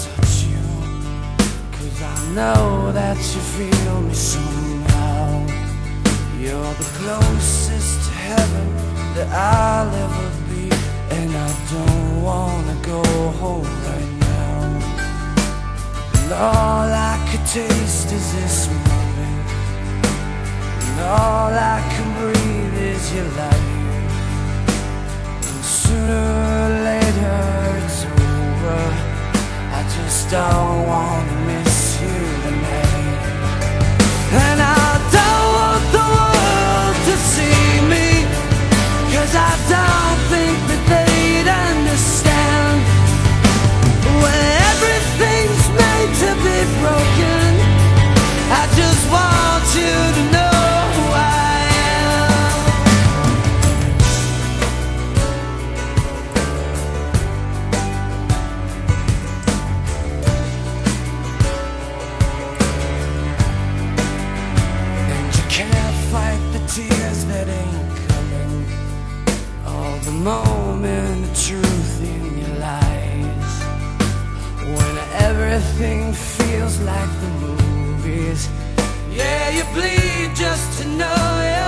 touch you, 'cause I know that you feel me somehow. You're the closest to heaven that I'll ever be, and I don't wanna go home right now. And all I could taste is this moment, and all I can breathe is your light. And sooner or later it's over, I just don't wanna miss you tonight. And I don't want the world to see me, 'cause I don't think that they'd understand. When everything's made to be broken, I just want you to know who I am. And you can't fight the tears that ain't coming, all the moment of truth in your lies. When everything feels like the movies, yeah, you bleed just to know you